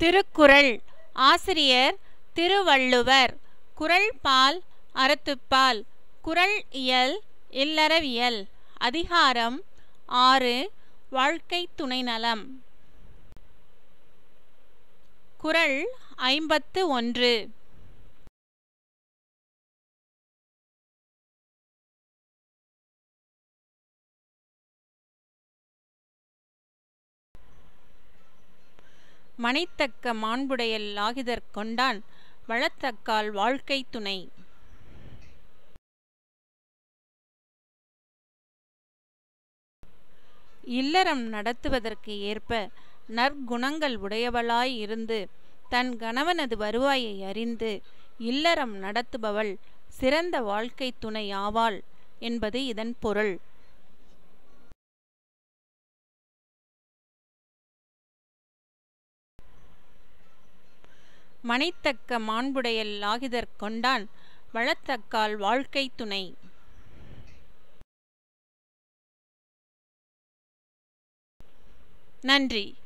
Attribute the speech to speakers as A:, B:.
A: திருக்குறள். ஆசிரியர் திருவள்ளுவர். குறள் பால் அறத்துப்பால். குறள் இயல் இல்லறவியல். அதிகாரம் 6 வாழ்க்கை துணைநலம். குறள் 51. மனைத்தக்க மாண்புடையல் ஆகிதற் கொண்டான் வளத்தக்கால் வாழ்க்கை துணை. இல்லறம் நடத்துவதற்கு ஏற்ப நற்குணங்கள் உடையவளாய் இருந்து தன் கணவனது வருவாயை அறிந்து இல்லறம் நடத்துபவள் சிறந்த வாழ்க்கை துணை ஆவாள் என்பது இதன் பொருள். மனைத்தக்க மாண்புடையல் ஆகிதற் கொண்டான் வளத்தக்கால் வாழ்க்கை துணை. நன்றி.